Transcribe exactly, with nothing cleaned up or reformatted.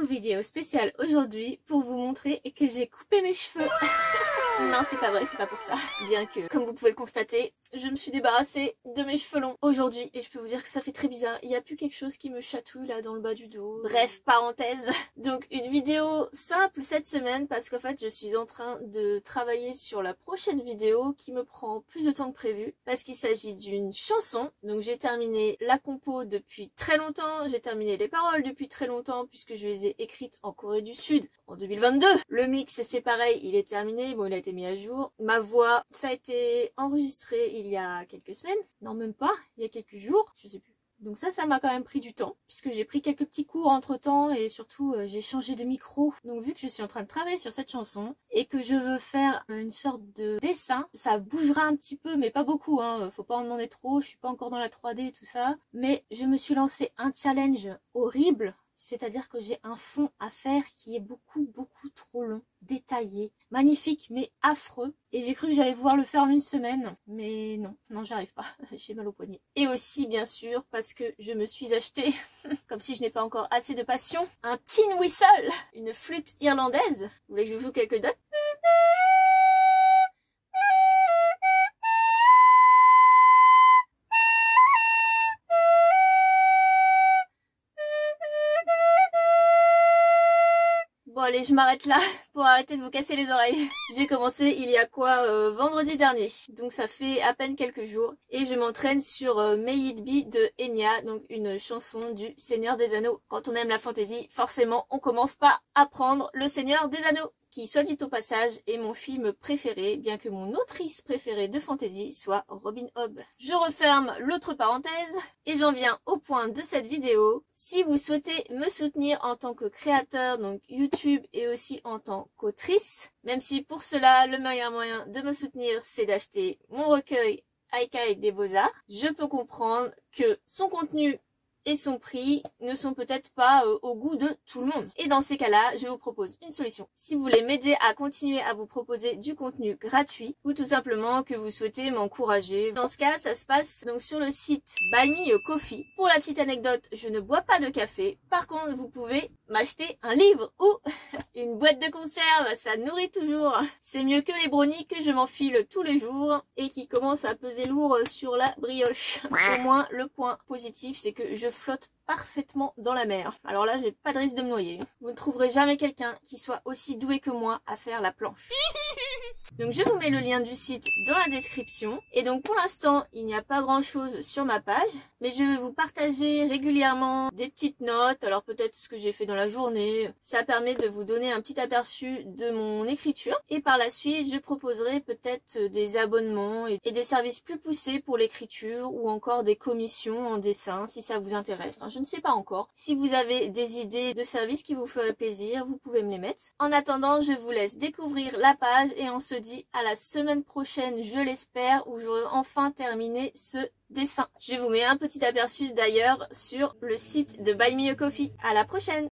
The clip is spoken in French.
vidéo spéciale aujourd'hui pour vous montrer que j'ai coupé mes cheveux. Non, c'est pas vrai, c'est pas pour ça. Bien que, comme vous pouvez le constater, je me suis débarrassée de mes cheveux longs aujourd'hui et je peux vous dire que ça fait très bizarre. Il n'y a plus quelque chose qui me chatouille là dans le bas du dos. Bref, parenthèse. Donc une vidéo simple cette semaine parce qu'en fait je suis en train de travailler sur la prochaine vidéo qui me prend plus de temps que prévu parce qu'il s'agit d'une chanson. Donc j'ai terminé la compo depuis très longtemps, j'ai terminé les paroles depuis très longtemps puisque je les ai écrites en Corée du Sud en deux mille vingt-deux. Le mix c'est pareil, il est terminé, bon il a été mis à jour. Ma voix, ça a été enregistré il y a quelques semaines, non même pas, il y a quelques jours, je sais plus. Donc ça, ça m'a quand même pris du temps, puisque j'ai pris quelques petits cours entre temps et surtout euh, j'ai changé de micro. Donc vu que je suis en train de travailler sur cette chanson et que je veux faire une sorte de dessin, ça bougera un petit peu mais pas beaucoup, hein. Faut pas en demander trop, je suis pas encore dans la trois D et tout ça. Mais je me suis lancé un challenge horrible. C'est-à-dire que j'ai un fond à faire qui est beaucoup beaucoup trop long, détaillé, magnifique mais affreux. Et j'ai cru que j'allais pouvoir le faire en une semaine, mais non, non j'arrive pas, j'ai mal au poignet. Et aussi bien sûr parce que je me suis acheté, comme si je n'ai pas encore assez de passion, un tin whistle, une flûte irlandaise. Vous voulez que je vous joue quelques notes ? Bon allez, je m'arrête là pour arrêter de vous casser les oreilles. J'ai commencé il y a quoi euh, vendredi dernier, donc ça fait à peine quelques jours. Et je m'entraîne sur euh, May It Be de Enya, donc une chanson du Seigneur des Anneaux. Quand on aime la fantasy, forcément on commence par apprendre le Seigneur des Anneaux, qui soit dit au passage est mon film préféré, bien que mon autrice préférée de fantasy soit Robin Hobb. Je referme l'autre parenthèse et j'en viens au point de cette vidéo. Si vous souhaitez me soutenir en tant que créateur, donc YouTube, et aussi en tant qu'autrice, même si pour cela le meilleur moyen de me soutenir c'est d'acheter mon recueil Haikai des Beaux-Arts, je peux comprendre que son contenu et son prix ne sont peut-être pas euh, au goût de tout le monde. Et dans ces cas-là, je vous propose une solution. Si vous voulez m'aider à continuer à vous proposer du contenu gratuit ou tout simplement que vous souhaitez m'encourager, dans ce cas, ça se passe donc sur le site Buy Me a Coffee. Pour la petite anecdote, je ne bois pas de café. Par contre, vous pouvez m'acheter un livre ou une boîte de conserve, ça nourrit toujours. C'est mieux que les brownies que je m'enfile tous les jours et qui commencent à peser lourd sur la brioche. Au moins, le point positif, c'est que je flotte parfaitement dans la mer. Alors là, j'ai pas de risque de me noyer. Vous ne trouverez jamais quelqu'un qui soit aussi doué que moi à faire la planche. Donc je vous mets le lien du site dans la description. Et donc pour l'instant, il n'y a pas grand chose sur ma page, mais je vais vous partager régulièrement des petites notes, alors peut-être ce que j'ai fait dans la journée. Ça permet de vous donner un petit aperçu de mon écriture. Et par la suite, je proposerai peut-être des abonnements et des services plus poussés pour l'écriture ou encore des commissions en dessin si ça vous intéresse. Enfin, je ne sais pas encore. Si vous avez des idées de services qui vous feraient plaisir, vous pouvez me les mettre. En attendant, je vous laisse découvrir la page et on se dit à la semaine prochaine, je l'espère, où j'aurai enfin terminé ce dessin. Je vous mets un petit aperçu d'ailleurs sur le site de Buy Me a Coffee. À la prochaine!